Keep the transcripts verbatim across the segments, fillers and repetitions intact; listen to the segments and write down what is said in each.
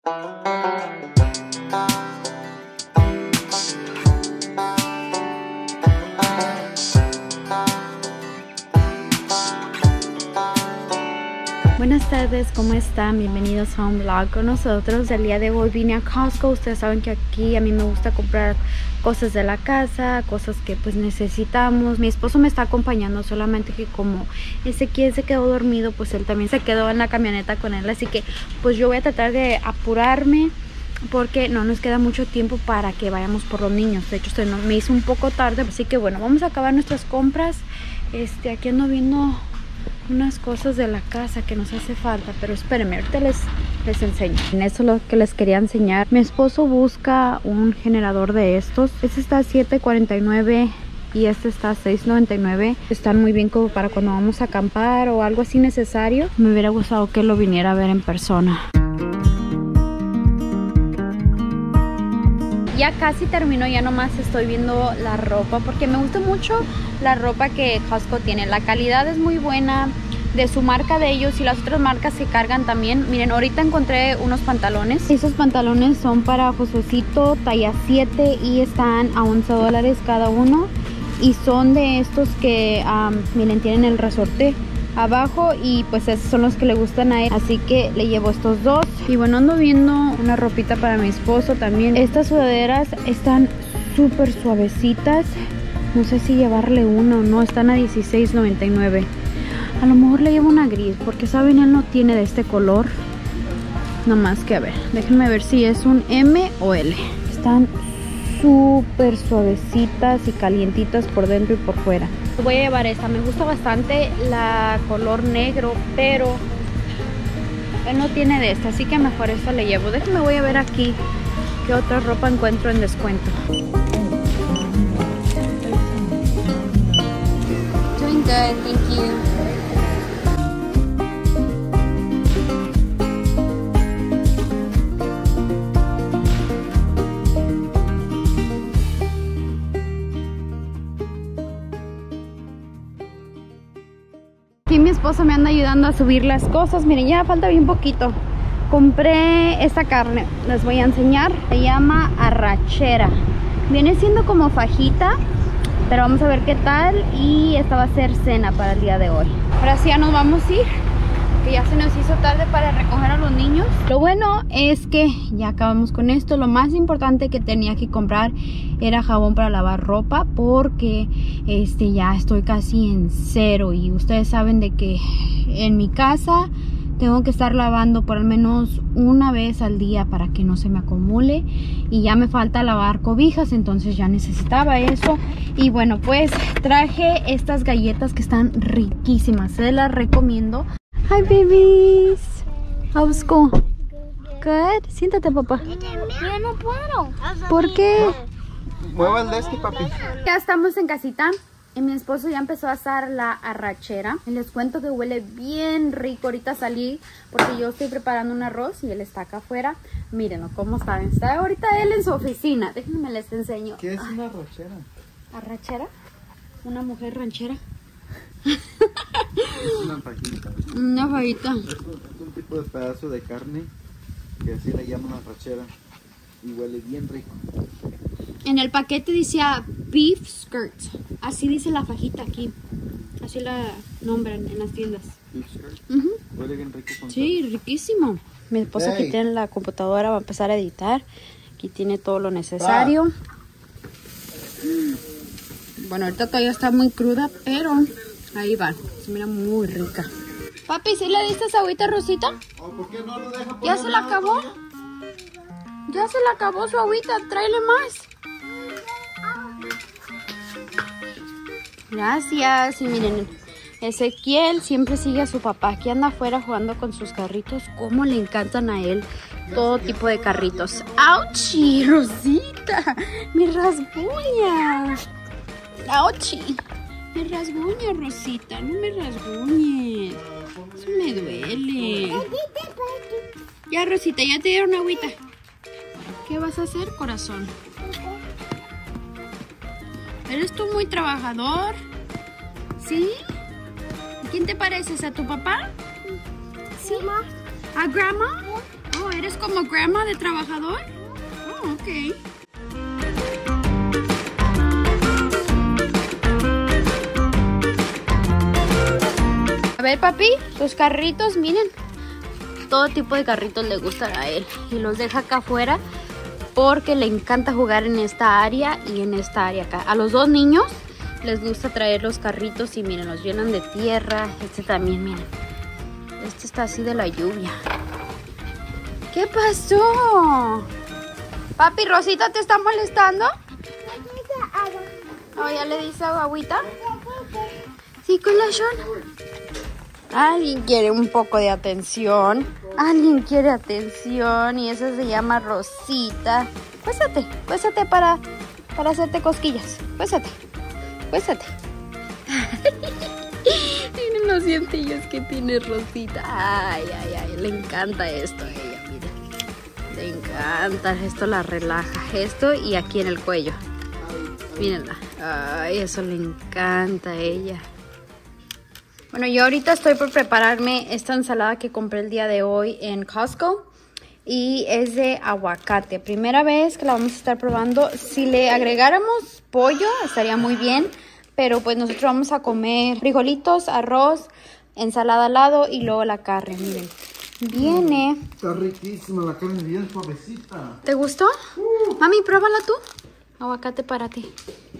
Buenas tardes, ¿cómo están? Bienvenidos a un vlog con nosotros. El día de hoy vine a Costco. Ustedes saben que aquí a mí me gusta comprar cosas de la casa, cosas que pues necesitamos. Mi esposo me está acompañando, solamente que como Ezequiel se quedó dormido, pues él también se quedó en la camioneta con él. Así que pues yo voy a tratar de apurarme porque no nos queda mucho tiempo para que vayamos por los niños. De hecho se nos, me hizo un poco tarde, así que bueno, vamos a acabar nuestras compras. Este, aquí ando viendo unas cosas de la casa que nos hace falta, pero espérenme, ahorita les, les enseño. En eso es lo que les quería enseñar. Mi esposo busca un generador de estos. Este está a siete cuarenta y nueve y este está a seis noventa y nueve. Están muy bien como para cuando vamos a acampar o algo así necesario. Me hubiera gustado que lo viniera a ver en persona. Ya casi terminó, ya nomás estoy viendo la ropa porque me gusta mucho la ropa que Costco tiene. La calidad es muy buena de su marca de ellos y las otras marcas se cargan también. Miren, ahorita encontré unos pantalones. Esos pantalones son para Josecito, talla siete y están a once dólares cada uno. Y son de estos que, um, miren, tienen el resorte abajo y pues esos son los que le gustan a él, así que le llevo estos dos. Y bueno, ando viendo una ropita para mi esposo también. Estas sudaderas están súper suavecitas, no sé si llevarle una o no. Están a dieciséis noventa y nueve. A lo mejor le llevo una gris porque saben, él no tiene de este color. Nomás que a ver, déjenme ver si es un M o L. Están súper suavecitas y calientitas por dentro y por fuera. Voy a llevar esta, me gusta bastante la color negro, pero él no tiene de esta, así que mejor esta le llevo. Déjenme, voy a ver aquí qué otra ropa encuentro en descuento. Doing good, thank you. Aquí mi esposo me anda ayudando a subir las cosas. Miren, ya falta bien poquito. Compré esta carne, les voy a enseñar. Se llama arrachera. Viene siendo como fajita, pero vamos a ver qué tal. Y esta va a ser cena para el día de hoy. Ahora sí ya nos vamos a ir, que ya se nos hizo tarde para recoger a los niños. Lo bueno es que ya acabamos con esto. Lo más importante que tenía que comprar era jabón para lavar ropa, porque este ya estoy casi en cero y ustedes saben de que en mi casa tengo que estar lavando por al menos una vez al día para que no se me acumule, y ya me falta lavar cobijas, entonces ya necesitaba eso. Y bueno, pues traje estas galletas que están riquísimas, se las recomiendo. Hi babies, how's school? Good. Siéntate, papá. Yo no puedo. ¿Por qué? Mueva el de este, papi. Ya estamos en casita y mi esposo ya empezó a asar la arrachera. Les cuento que huele bien rico. Ahorita salí porque yo estoy preparando un arroz y él está acá afuera. Mírenlo cómo está. Está ahorita él en su oficina. Déjenme les enseño. ¿Qué es una arrachera? ¿Arrachera? Una mujer ranchera. Es una fajita. Una fajita. Es un, es un tipo de pedazo de carne que así le llaman arrachera y huele bien rico. En el paquete decía beef skirt. Así dice la fajita aquí. Así la nombran en las tiendas. Beef skirt. Uh-huh. Huele bien rico con Sí, riquísimo. Mi esposo Hey. aquí tiene la computadora, va a empezar a editar. Aquí tiene todo lo necesario. Bueno, ahorita todavía está muy cruda, pero ahí va. Se mira muy rica. Papi, ¿sí le diste esa agüita, Rosita? Oh, ¿por qué no lo deja ¿Ya poner se la nada? acabó? Ya se la acabó su agüita, tráele más. Gracias. Y miren, Ezequiel siempre sigue a su papá. Aquí anda afuera jugando con sus carritos. Cómo le encantan a él todo tipo de carritos. ¡Auchi, Rosita! ¡Mi rasguña! ¡Auchi! Me rasguña, Rosita. No me rasguñes. Eso me duele. Ya, Rosita, ya te dieron agüita. ¿Qué vas a hacer, corazón? ¿Eres tú muy trabajador? ¿Sí? ¿A quién te pareces? ¿A tu papá? ¿Sí? ¿A grandma? Oh, ¿eres como grandma de trabajador? Oh, ok. A ver, papi, los carritos, miren. Todo tipo de carritos le gustan a él. Y los deja acá afuera porque le encanta jugar en esta área y en esta área acá. A los dos niños les gusta traer los carritos y miren, los llenan de tierra. Este también, miren. Este está así de la lluvia. ¿Qué pasó? Papi, Rosita, ¿te está molestando? Oh, ¿ya le dice agüita? Sí, corazón. Alguien quiere un poco de atención. Alguien quiere atención y esa se llama Rosita. Cuéstate, cuéstate para, para hacerte cosquillas. Cuéstate, cuéstate. Miren los dientillos que tiene Rosita. Ay, ay, ay, le encanta esto a ella, miren. Le encanta, esto la relaja. Esto y aquí en el cuello. Mírenla. Ay, eso le encanta a ella. Bueno, yo ahorita estoy por prepararme esta ensalada que compré el día de hoy en Costco. Y es de aguacate. Primera vez que la vamos a estar probando. Si le agregáramos pollo, estaría muy bien. Pero pues nosotros vamos a comer frijolitos, arroz, ensalada al lado y luego la carne, miren. Viene... Mm, está riquísima la carne, bien suavecita. ¿Te gustó? Uh. Mami, pruébala tú. Aguacate para ti.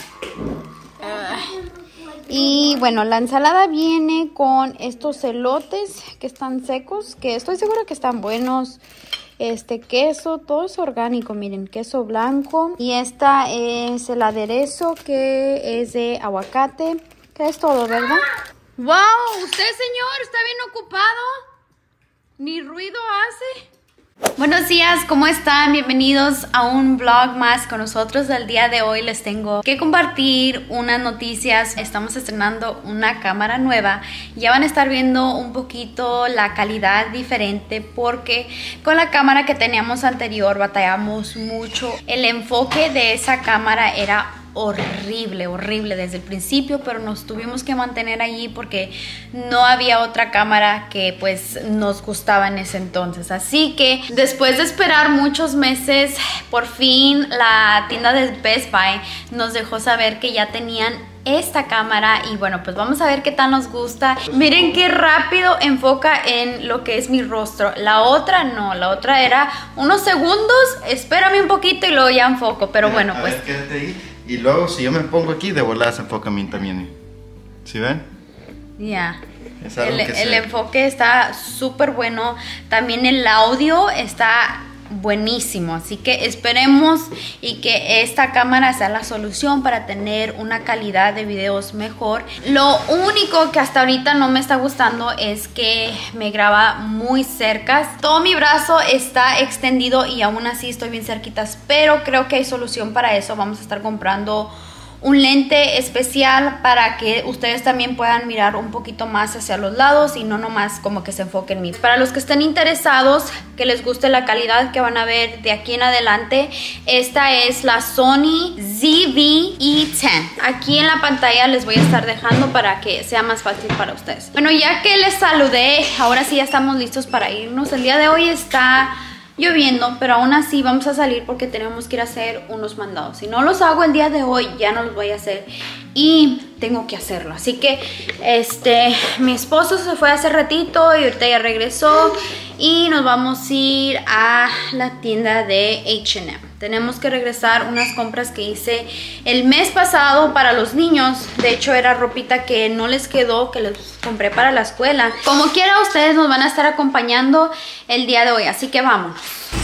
Uh. Y bueno, la ensalada viene con estos elotes que están secos, que estoy segura que están buenos. Este queso, todo es orgánico, miren, queso blanco. Y esta es el aderezo que es de aguacate, que es todo, ¿verdad? ¡Wow! ¿Usted, señor, está bien ocupado? ¿Ni ruido hace? Buenos días, ¿cómo están? Bienvenidos a un vlog más con nosotros. El día de hoy les tengo que compartir unas noticias. Estamos estrenando una cámara nueva. Ya van a estar viendo un poquito la calidad diferente porque con la cámara que teníamos anterior batallamos mucho. El enfoque de esa cámara era horrible, horrible desde el principio, pero nos tuvimos que mantener allí porque no había otra cámara que pues nos gustaba en ese entonces. Así que después de esperar muchos meses, por fin la tienda de Best Buy nos dejó saber que ya tenían esta cámara y bueno, pues vamos a ver qué tal nos gusta. Miren qué rápido enfoca en lo que es mi rostro. La otra no, la otra era unos segundos, espérame un poquito y luego ya enfoco, pero bueno, a pues ver, quédate ahí. Y luego si yo me pongo aquí, de volada se enfoca a mí también. ¿Sí ven? ya. Yeah. El, el enfoque está súper bueno. También el audio está buenísimo. Así que esperemos y que esta cámara sea la solución para tener una calidad de videos mejor. Lo único que hasta ahorita no me está gustando es que me graba muy cerca. Todo mi brazo está extendido y aún así estoy bien cerquitas, pero creo que hay solución para eso. Vamos a estar comprando un lente especial para que ustedes también puedan mirar un poquito más hacia los lados y no nomás como que se enfoque en mí. Para los que estén interesados, que les guste la calidad que van a ver de aquí en adelante, esta es la Sony Z V E diez. Aquí en la pantalla les voy a estar dejando para que sea más fácil para ustedes. Bueno, ya que les saludé, ahora sí ya estamos listos para irnos. El día de hoy está lloviendo, pero aún así vamos a salir porque tenemos que ir a hacer unos mandados. Si no los hago el día de hoy, ya no los voy a hacer y tengo que hacerlo. Así que este, mi esposo se fue hace ratito y ahorita ya regresó y nos vamos a ir a la tienda de H and M. Tenemos que regresar unas compras que hice el mes pasado para los niños. De hecho, era ropita que no les quedó, que les compré para la escuela. Como quiera, ustedes nos van a estar acompañando el día de hoy. Así que vámonos.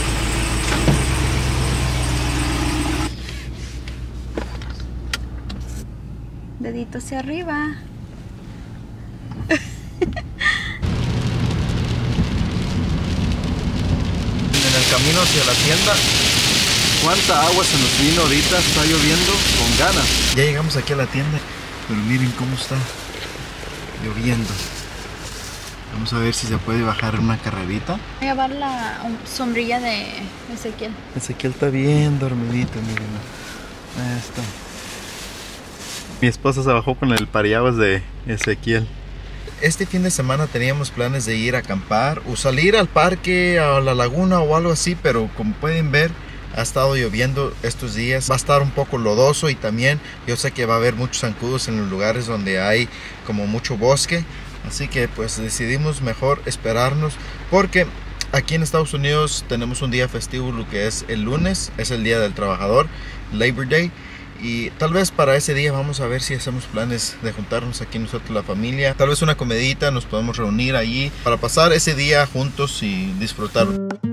Dedito hacia arriba. En el camino hacia la tienda, cuánta agua se nos vino ahorita, está lloviendo con ganas. Ya llegamos aquí a la tienda, pero miren cómo está lloviendo. Vamos a ver si se puede bajar una carrerita. Voy a llevar la sombrilla de Ezequiel. Ezequiel está bien dormidito, miren. Ahí está. Mi esposa se bajó con el paraguas de Ezequiel. este fin de semana teníamos planes de ir a acampar o salir al parque, a la laguna o algo así, pero como pueden ver, ha estado lloviendo estos días. Va a estar un poco lodoso y también yo sé que va a haber muchos zancudos en los lugares donde hay como mucho bosque. Así que pues decidimos mejor esperarnos porque aquí en Estados Unidos tenemos un día festivo, lo que es el lunes, es el Día del Trabajador, Labor Day. Y tal vez para ese día vamos a ver si hacemos planes de juntarnos aquí nosotros, la familia. Tal vez una comidita, nos podemos reunir allí para pasar ese día juntos y disfrutar.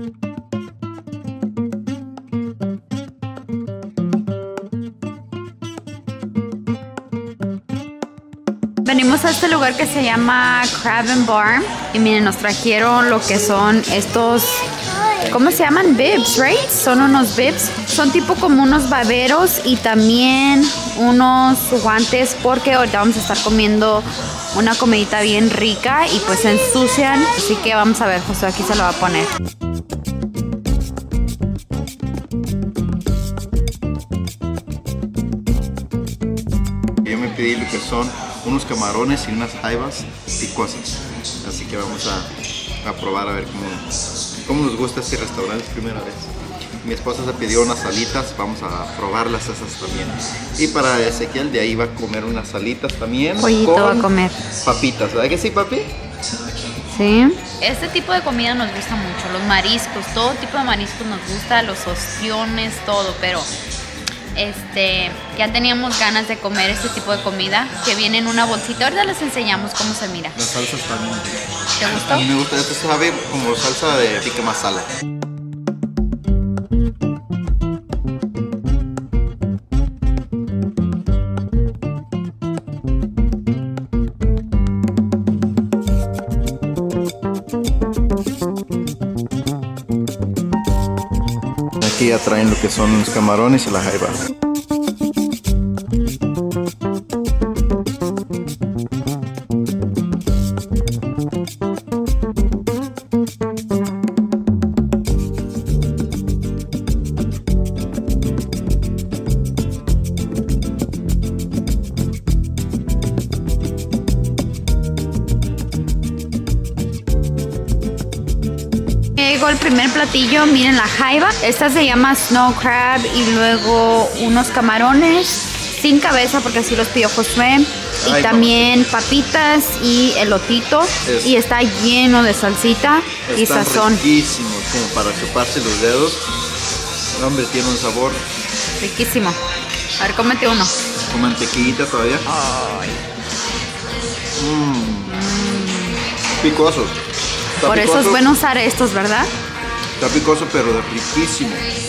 Venimos a este lugar que se llama Crab and Bar y miren, nos trajeron lo que son estos, ¿cómo se llaman? Bibs, right? Son unos bibs, son tipo como unos baberos y también unos guantes porque ahorita vamos a estar comiendo una comidita bien rica y pues se ensucian, así que vamos a ver, José aquí se lo va a poner. Yo me pedí lo que son unos camarones y unas jaivas picosas, así que vamos a, a probar a ver cómo, cómo nos gusta este restaurante, es primera vez. Mi esposa se pidió unas salitas, vamos a probarlas esas también. Y para Ezequiel de ahí va a comer unas salitas también. Pollito va a comer. Papitas, ¿verdad que sí, papi? Sí. Este tipo de comida nos gusta mucho, los mariscos, todo tipo de mariscos nos gusta, los ostiones, todo, pero este, ya teníamos ganas de comer este tipo de comida que viene en una bolsita. Ahorita les enseñamos cómo se mira. Las salsas también. ¿Te gustó? A mí me gusta, esto sabe como salsa de tikka masala. Aquí ya traen lo que son los camarones y la jaiba. Llegó el primer platillo, miren la jaiba. Esta se llama Snow Crab y luego unos camarones sin cabeza porque así los pidió Josué. Y Ay, también papitas y elotito. Es, y está lleno de salsita y sazón. Riquísimos, como para chuparse los dedos. Hombre, tiene un sabor riquísimo. A ver, cómete uno. Con mantequillita todavía. Ay. Mmm. Mm. Picosos. Está Por picoso, eso es bueno usar estos, ¿verdad? Está picoso, pero riquísimo.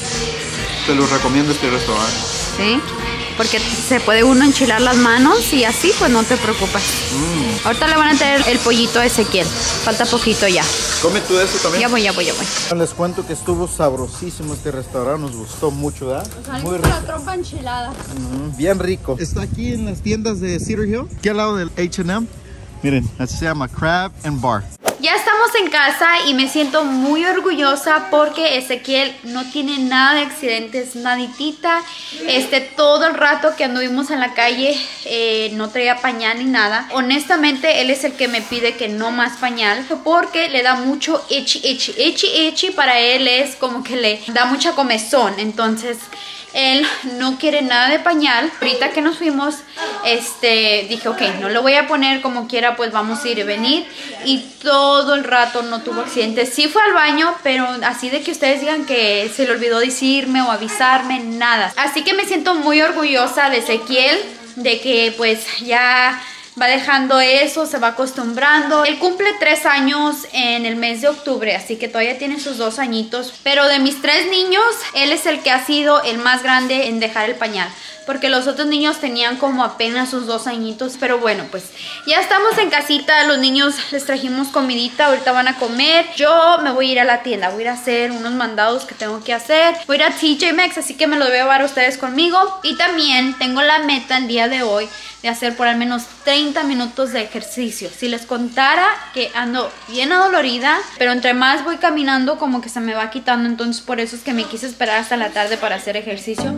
Te lo recomiendo este restaurante. Sí, porque se puede uno enchilar las manos y así pues no te preocupes. Mm. Ahorita le van a traer el pollito a Ezequiel. Falta poquito ya. ¿Come tú eso también? Ya voy, ya voy, ya voy. Les cuento que estuvo sabrosísimo este restaurante. Nos gustó mucho, ¿verdad? Muy rico. La trompa enchilada. Mm, bien rico. Está aquí en las tiendas de Cedar Hill, aquí al lado del H and M. Miren, así se llama Crab and Bar. Ya estamos en casa y me siento muy orgullosa porque Ezequiel no tiene nada de accidentes, naditita. Este, todo el rato que anduvimos en la calle eh, no traía pañal ni nada. Honestamente, él es el que me pide que no más pañal porque le da mucho itchy, itchy, itchy, itchy. Para él es como que le da mucha comezón. Entonces, él no quiere nada de pañal. Ahorita que nos fuimos, este, dije, ok, no lo voy a poner como quiera, pues vamos a ir y venir. Y todo el rato no tuvo accidentes. Sí fue al baño, pero así de que ustedes digan que se le olvidó decirme o avisarme, nada. Así que me siento muy orgullosa de Ezequiel, de que pues ya va dejando eso, se va acostumbrando. Él cumple tres años en el mes de octubre, así que todavía tiene sus dos añitos. Pero de mis tres niños, él es el que ha sido el más grande en dejar el pañal, porque los otros niños tenían como apenas sus dos añitos. Pero bueno, pues ya estamos en casita. Los niños les trajimos comidita, ahorita van a comer. Yo me voy a ir a la tienda, voy a ir a hacer unos mandados que tengo que hacer. Voy a ir a T J Maxx, así que me los voy a llevar a ustedes conmigo. Y también tengo la meta el día de hoy de hacer por al menos treinta minutos de ejercicio. Si les contara que ando bien adolorida, pero entre más voy caminando como que se me va quitando. Entonces por eso es que me quise esperar hasta la tarde para hacer ejercicio.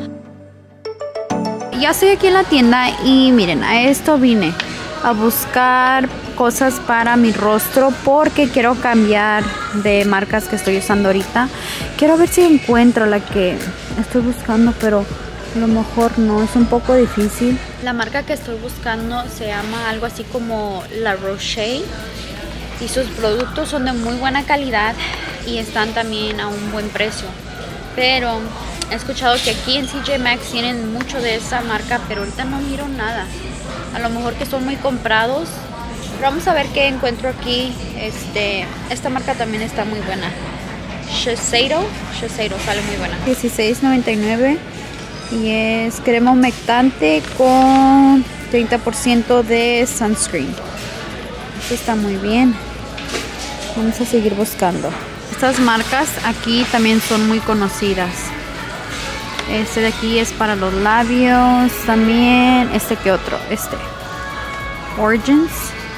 Ya estoy aquí en la tienda y miren, a esto vine a buscar cosas para mi rostro porque quiero cambiar de marcas que estoy usando ahorita. Quiero ver si encuentro la que estoy buscando, pero a lo mejor no, es un poco difícil. La marca que estoy buscando se llama algo así como La Roche y sus productos son de muy buena calidad y están también a un buen precio. Pero he escuchado que aquí en C J Maxx tienen mucho de esa marca, pero ahorita no miro nada. A lo mejor que son muy comprados. Pero vamos a ver qué encuentro aquí. Este, esta marca también está muy buena. Shiseido, Shiseido sale muy buena. dieciséis noventa y nueve y es crema humectante con treinta por ciento de sunscreen. Esto está muy bien. Vamos a seguir buscando. Estas marcas aquí también son muy conocidas. Este de aquí es para los labios también. Este que otro, este Origins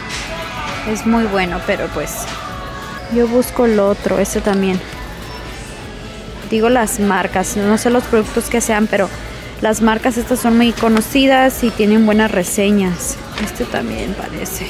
es muy bueno, pero pues yo busco el otro, este también. Digo las marcas, no sé los productos que sean, pero las marcas estas son muy conocidas y tienen buenas reseñas. Este también parece.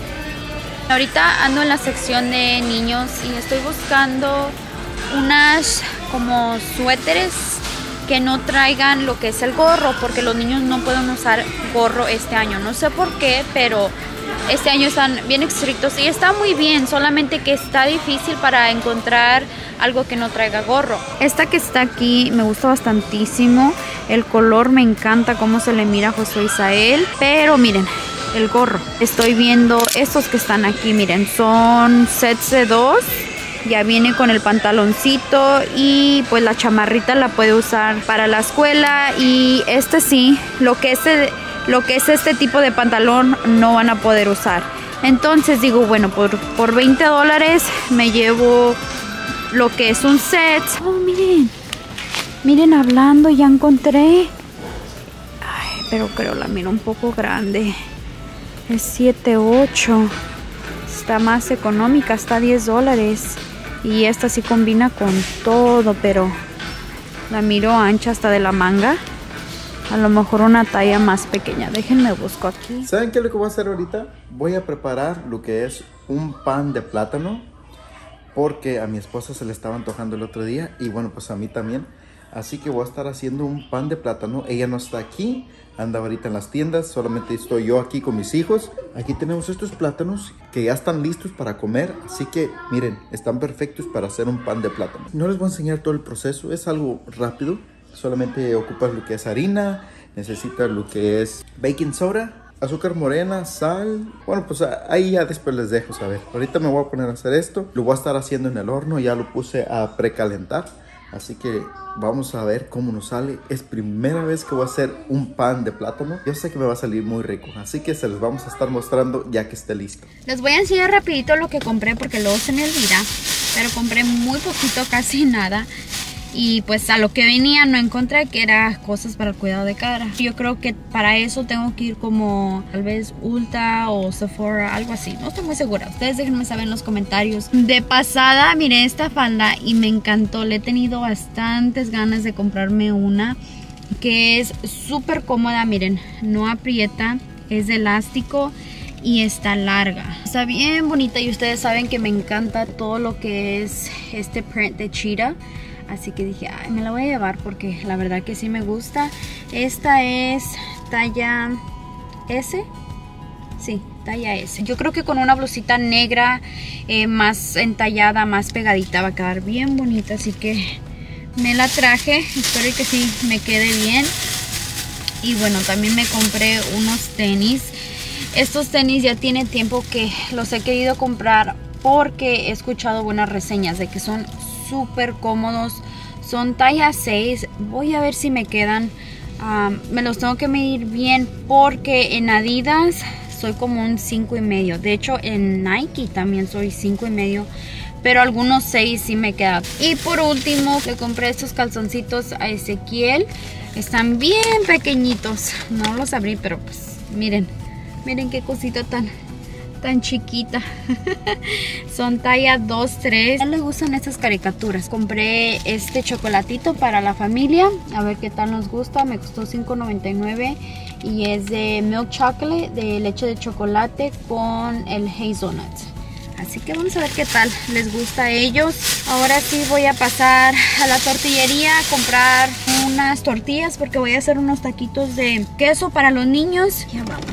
Ahorita ando en la sección de niños y estoy buscando unas como suéteres que no traigan lo que es el gorro, porque los niños no pueden usar gorro este año. No sé por qué, pero este año están bien estrictos y está muy bien, solamente que está difícil para encontrar algo que no traiga gorro. Esta que está aquí me gusta bastantísimo, el color me encanta cómo se le mira a Josué Isael, pero miren, el gorro. Estoy viendo estos que están aquí, miren, son sets de dos. Ya viene con el pantaloncito y pues la chamarrita la puede usar para la escuela. Y este sí, lo que es, lo que es este tipo de pantalón no van a poder usar. Entonces digo, bueno, por, por veinte dólares me llevo lo que es un set. Oh, miren, miren, hablando, ya encontré. Ay, pero creo la miro un poco grande. Es siete ocho. Está más económica, está diez dólares. Y esta sí combina con todo, pero la miro ancha hasta de la manga. A lo mejor una talla más pequeña. Déjenme busco aquí. ¿Saben qué es lo que voy a hacer ahorita? Voy a preparar lo que es un pan de plátano, porque a mi esposa se le estaba antojando el otro día y bueno, pues a mí también. Así que voy a estar haciendo un pan de plátano. Ella no está aquí, anda ahorita en las tiendas, solamente estoy yo aquí con mis hijos. Aquí tenemos estos plátanos que ya están listos para comer, así que miren, están perfectos para hacer un pan de plátano. No les voy a enseñar todo el proceso, es algo rápido. Solamente ocupas lo que es harina, necesitas lo que es baking soda, azúcar morena, sal. Bueno, pues ahí ya después les dejo saber. Ahorita me voy a poner a hacer esto. Lo voy a estar haciendo en el horno, ya lo puse a precalentar. Así que vamos a ver cómo nos sale. Es primera vez que voy a hacer un pan de plátano. Yo sé que me va a salir muy rico, así que se los vamos a estar mostrando ya que esté listo. Les voy a enseñar rapidito lo que compré porque luego se me olvida. Pero compré muy poquito, casi nada. Y pues a lo que venía no encontré que era cosas para el cuidado de cara. Yo creo que para eso tengo que ir como tal vez Ulta o Sephora, algo así. No estoy muy segura. Ustedes déjenme saber en los comentarios. De pasada miré esta falda y me encantó. Le he tenido bastantes ganas de comprarme una que es súper cómoda. Miren, no aprieta, es de elástico y está larga. Está bien bonita y ustedes saben que me encanta todo lo que es este print de cheetah. Así que dije, ay, me la voy a llevar porque la verdad que sí me gusta. Esta es talla S. Sí, talla S. Yo creo que con una blusita negra eh, más entallada, más pegadita, va a quedar bien bonita. Así que me la traje. Espero que sí me quede bien. Y bueno, también me compré unos tenis. Estos tenis ya tiene tiempo que los he querido comprar porque he escuchado buenas reseñas de que son súper cómodos. Son talla seis. Voy a ver si me quedan. Um, me los tengo que medir bien porque en Adidas soy como un cinco y medio. De hecho en Nike también soy cinco y medio, pero algunos seis sí me quedan. Y por último le compré estos calzoncitos a Ezequiel. Están bien pequeñitos. No los abrí, pero pues miren, miren qué cosita tan tan chiquita. Son talla dos tres. A él le gustan estas caricaturas. Compré este chocolatito para la familia. A ver qué tal nos gusta. Me costó cinco noventa y nueve. Y es de milk chocolate, de leche de chocolate con el hazelnut. Así que vamos a ver qué tal les gusta a ellos. Ahora sí voy a pasar a la tortillería a comprar unas tortillas porque voy a hacer unos taquitos de queso para los niños. Ya vamos.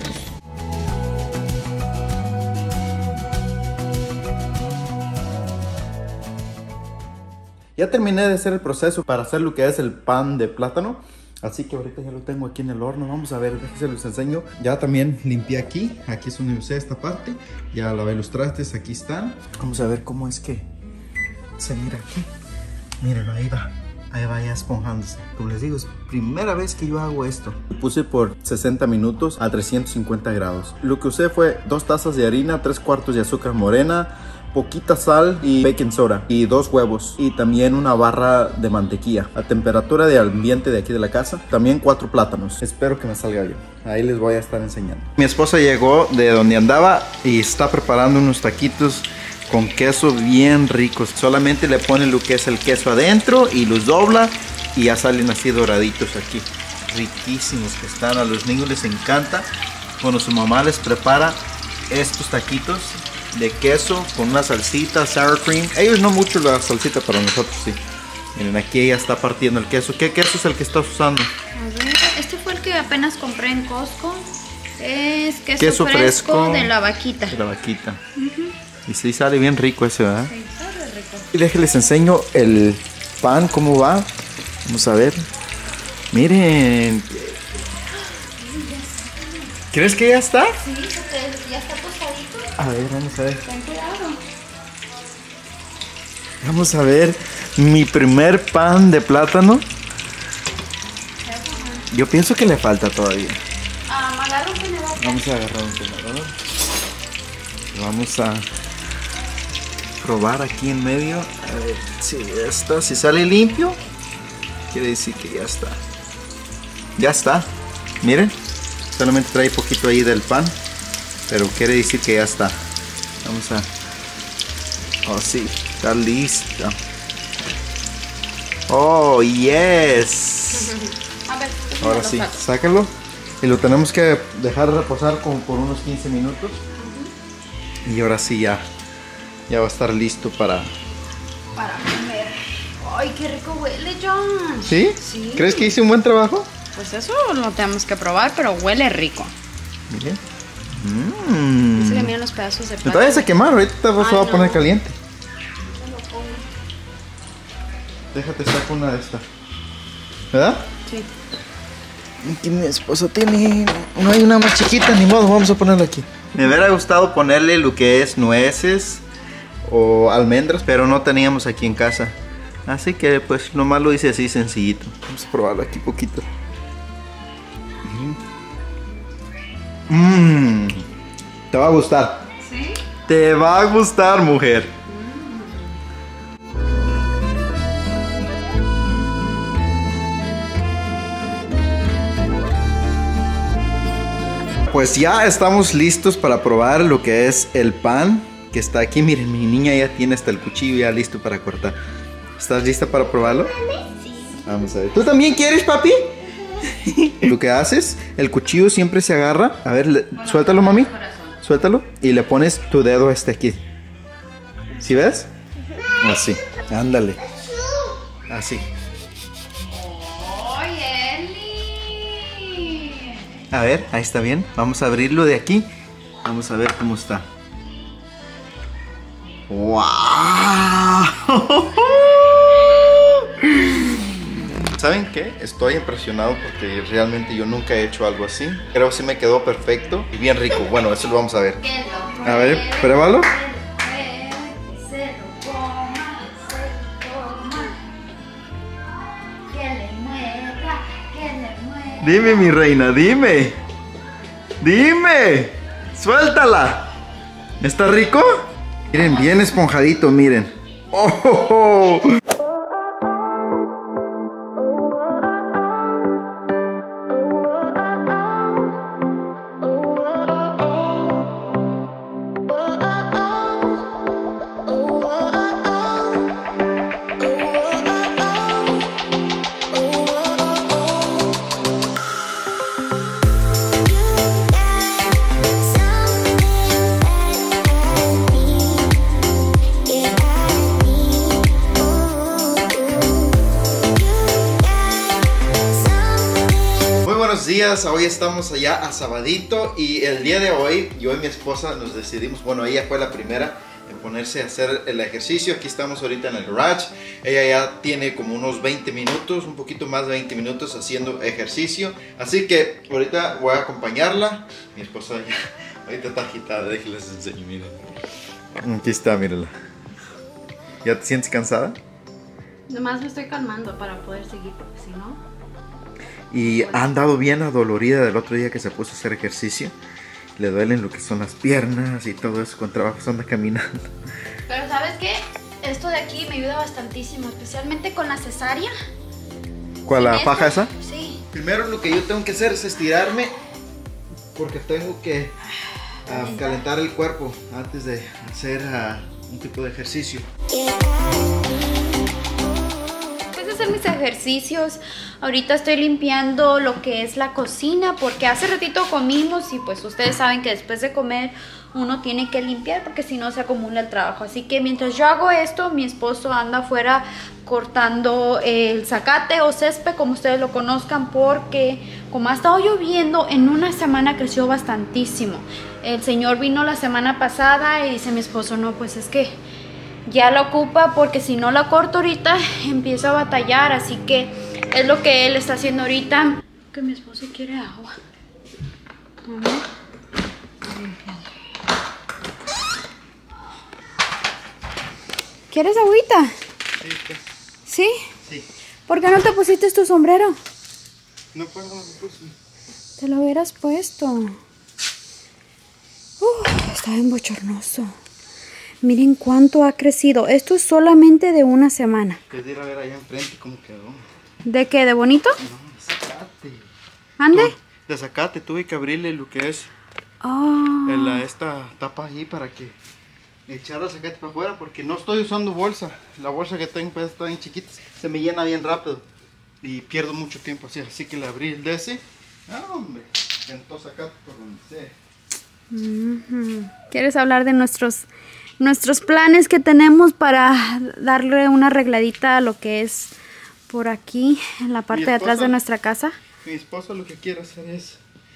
Ya terminé de hacer el proceso para hacer lo que es el pan de plátano. Así que ahorita ya lo tengo aquí en el horno. Vamos a ver, déjense los enseño. Ya también limpié aquí. Aquí es donde usé esta parte. Ya lavé los trastes, aquí están. Vamos a ver cómo es que se mira aquí. Mírenlo, ahí va. Ahí va ya esponjándose. Como les digo, es primera vez que yo hago esto. Lo puse por sesenta minutos a trescientos cincuenta grados. Lo que usé fue dos tazas de harina, tres cuartos de azúcar morena, poquita sal y baking soda y dos huevos y también una barra de mantequilla a temperatura de ambiente de aquí de la casa. También cuatro plátanos. Espero que me salga bien. Ahí les voy a estar enseñando. Mi esposa llegó de donde andaba y está preparando unos taquitos con queso bien ricos. Solamente le pone lo que es el queso adentro y los dobla y ya salen así doraditos aquí. Riquísimos que están. A los niños les encanta cuando su mamá les prepara estos taquitos de queso con una salsita, sour cream. Ellos no mucho la salsita, para nosotros sí. Miren, aquí ella está partiendo el queso. ¿Qué queso es el que estás usando? A ver, este fue el que apenas compré en Costco. Es queso, queso fresco, fresco de la vaquita. De la vaquita. Uh-huh. Y sí sale bien rico ese, ¿verdad? Sí, sale rico. Y déjenles enseño el pan, cómo va. Vamos a ver. Miren. ¿Crees que ya está? Sí, ya está tostadito. A ver, vamos a ver. Ten cuidado. Vamos a ver mi primer pan de plátano. Yo pienso que le falta todavía. Ah, agarra un tenedor. Vamos a agarrar un tenedor. Vamos a probar aquí en medio. A ver si ya está. Si sale limpio, quiere decir que ya está. Ya está. Miren. Solamente trae poquito ahí del pan, pero quiere decir que ya está. Vamos a... Oh, sí, está listo. Oh, yes. A ver, ahora sí, sácalo. Y lo tenemos que dejar reposar como por unos quince minutos. Uh-huh. Y ahora sí ya, ya va a estar listo para... Para comer. Ay, qué rico huele, John. ¿Sí? Sí. ¿Crees que hice un buen trabajo? Pues eso lo tenemos que probar, pero huele rico. Miren. Mmm. Se le miran los pedazos de plátano. Te vayas a quemar, ahorita te vas a poner caliente. Déjate saco una de esta. ¿Verdad? Sí. Aquí mi esposo tiene... No hay una más chiquita, ni modo, vamos a ponerla aquí. Me hubiera gustado ponerle lo que es nueces o almendras, pero no teníamos aquí en casa. Así que pues nomás lo hice así sencillito. Vamos a probarlo aquí poquito. Mmm. Te va a gustar. ¿Sí? Te va a gustar, mujer. Pues ya estamos listos para probar lo que es el pan que está aquí. Miren, mi niña ya tiene hasta el cuchillo ya listo para cortar. ¿Estás lista para probarlo? Sí. Vamos a ver. ¿Tú también quieres, papi? Lo que haces, el cuchillo siempre se agarra. A ver, le, suéltalo, mami. Suéltalo. Y le pones tu dedo este aquí. ¿Sí ves? Así. Ándale. Así. A ver, ahí está bien. Vamos a abrirlo de aquí. Vamos a ver cómo está. ¡Wow! ¿Saben qué? Estoy impresionado porque realmente yo nunca he hecho algo así. Creo que sí me quedó perfecto y bien rico. Bueno, eso lo vamos a ver. A ver, pruébalo. Dime, mi reina, dime. Dime. Suéltala. ¿Está rico? Miren, bien esponjadito, miren. ¡Oh! oh, oh. buenos días. Hoy estamos allá a sabadito y el día de hoy yo y mi esposa nos decidimos, bueno, ella fue la primera en ponerse a hacer el ejercicio. Aquí estamos ahorita en el garage. Ella ya tiene como unos veinte minutos, un poquito más de veinte minutos haciendo ejercicio. Así que ahorita voy a acompañarla. Mi esposa ya, ahorita está agitada, déjenles enseño, miren. Aquí está, mírenla. ¿Ya te sientes cansada? Nomás me estoy calmando para poder seguir, porque si no... Y ha andado bien adolorida del otro día que se puso a hacer ejercicio. Le duelen lo que son las piernas y todo eso con trabajo, anda caminando. Pero ¿sabes qué? Esto de aquí me ayuda bastantísimo, especialmente con la cesárea. ¿Cuál, la faja esa? Sí. Primero lo que yo tengo que hacer es estirarme porque tengo que uh, calentar el cuerpo antes de hacer uh, un tipo de ejercicio. Hacer mis ejercicios. Ahorita estoy limpiando lo que es la cocina porque hace ratito comimos y pues ustedes saben que después de comer uno tiene que limpiar porque si no se acumula el trabajo. Así que mientras yo hago esto, mi esposo anda afuera cortando el zacate o césped, como ustedes lo conozcan, porque como ha estado lloviendo, en una semana creció bastantísimo. El señor vino la semana pasada y dice mi esposo, no, pues es que ya la ocupa porque si no la corto ahorita empiezo a batallar, así que es lo que él está haciendo ahorita. Que mi esposo quiere agua. ¿Quieres agüita? Sí, pues. ¿Sí? Sí. ¿Por qué no te pusiste tu sombrero? No puedo, no me puse. Te lo hubieras puesto. Uh, está bien bochornoso. Miren cuánto ha crecido. Esto es solamente de una semana. Quiero ir a ver allá enfrente cómo quedó. ¿De qué? ¿De bonito? No, de zacate. ¿Ande? Tu, de zacate, tuve que abrirle lo que es Oh. en la, esta tapa ahí para que echar el zacate para afuera porque no estoy usando bolsa. La bolsa que tengo pues está bien chiquita. Se me llena bien rápido y pierdo mucho tiempo así. Así que le abrí el de ese. Ah, hombre. Sentó zacate por donde sea. Uh-huh. ¿Quieres hablar de nuestros... nuestros planes que tenemos para darle una arregladita a lo que es por aquí, en la parte de atrás de nuestra casa? Mi esposo lo que quiere hacer es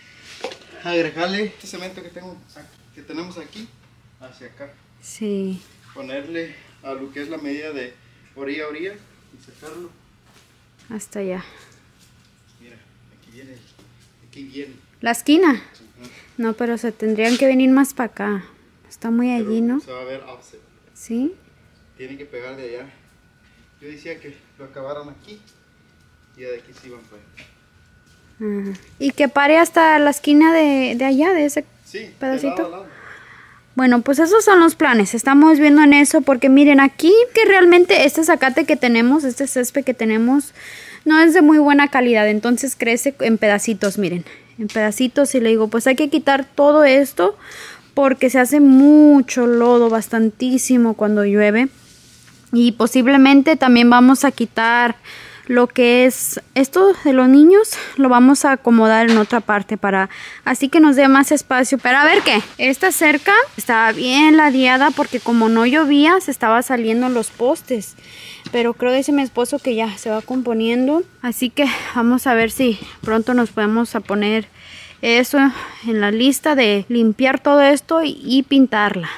agregarle este cemento que, tengo, que tenemos aquí hacia acá. Sí. Ponerle a lo que es la medida de orilla a orilla y sacarlo. Hasta allá. Mira, aquí viene, aquí viene. ¿La esquina? Uh-huh. No, pero se tendrían que venir más para acá. Está muy Pero allí, ¿no? se va a ver offset. Sí. Tienen que pegar de allá. Yo decía que lo acabaran aquí y de aquí se iban para allá. Uh-huh. Y que pare hasta la esquina de, de allá, de ese Sí, pedacito. de lado a lado. Bueno, pues esos son los planes. Estamos viendo en eso porque miren aquí que realmente este zacate que tenemos, este césped que tenemos, no es de muy buena calidad. Entonces crece en pedacitos, miren. En pedacitos y le digo, pues hay que quitar todo esto porque se hace mucho lodo, bastantísimo cuando llueve. Y posiblemente también vamos a quitar lo que es esto de los niños, lo vamos a acomodar en otra parte para así que nos dé más espacio. Pero a ver qué, esta cerca estaba bien ladeada porque como no llovía se estaba saliendo los postes. Pero creo, dice mi esposo, que ya se va componiendo. Así que vamos a ver si pronto nos podemos a poner eso en la lista de limpiar todo esto y, y pintarla.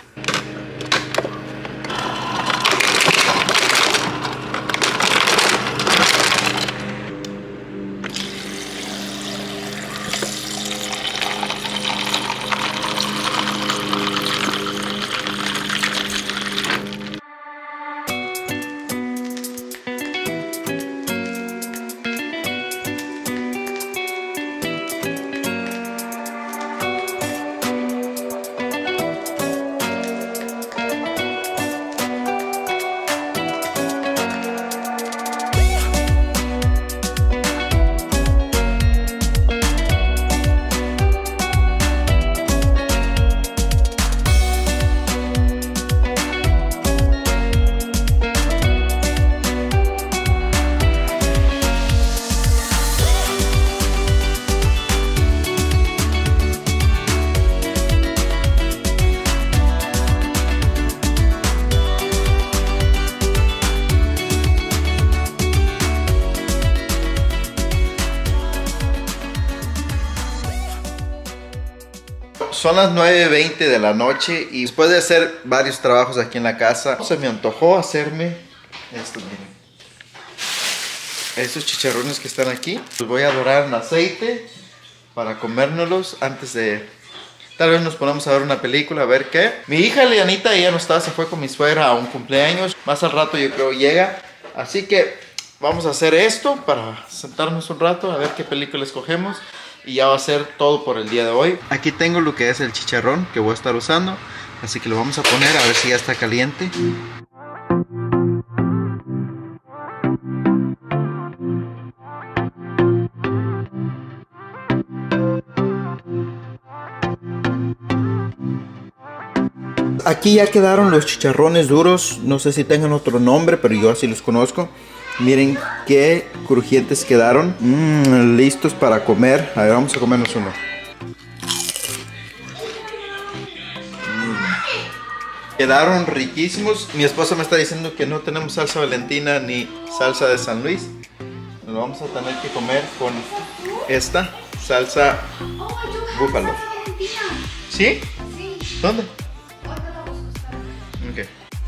son las nueve veinte de la noche y después de hacer varios trabajos aquí en la casa, se me antojó hacerme esto, miren. Estos chicharrones que están aquí, los voy a dorar en aceite para comérnoslos antes de... Tal vez nos ponemos a ver una película, a ver qué. Mi hija Leanita, ella no está, se fue con mi suegra a un cumpleaños. Más al rato yo creo llega. Así que vamos a hacer esto para sentarnos un rato, a ver qué película escogemos. Y ya va a ser todo por el día de hoy. Aquí tengo lo que es el chicharrón que voy a estar usando. Así que lo vamos a poner a ver si ya está caliente. Aquí ya quedaron los chicharrones duros. No sé si tengan otro nombre, pero yo así los conozco. Miren qué crujientes quedaron. Mmm, listos para comer. A ver, vamos a comernos uno. Mm. Quedaron riquísimos. Mi esposa me está diciendo que no tenemos salsa Valentina ni salsa de San Luis. Nos lo vamos a tener que comer con esta salsa búfalo. ¿Sí? Sí. ¿Dónde? Okay.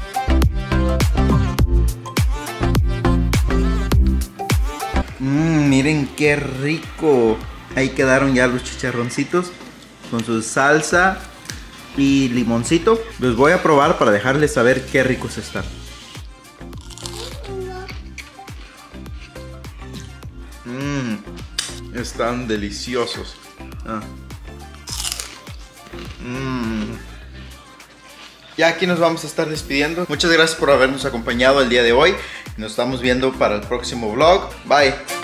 Mmm, miren qué rico. Ahí quedaron ya los chicharroncitos con su salsa y limoncito. Los voy a probar para dejarles saber qué ricos están. Mmm, están deliciosos. Ah. Mmm. Ya aquí nos vamos a estar despidiendo. Muchas gracias por habernos acompañado el día de hoy. Nos estamos viendo para el próximo vlog. Bye.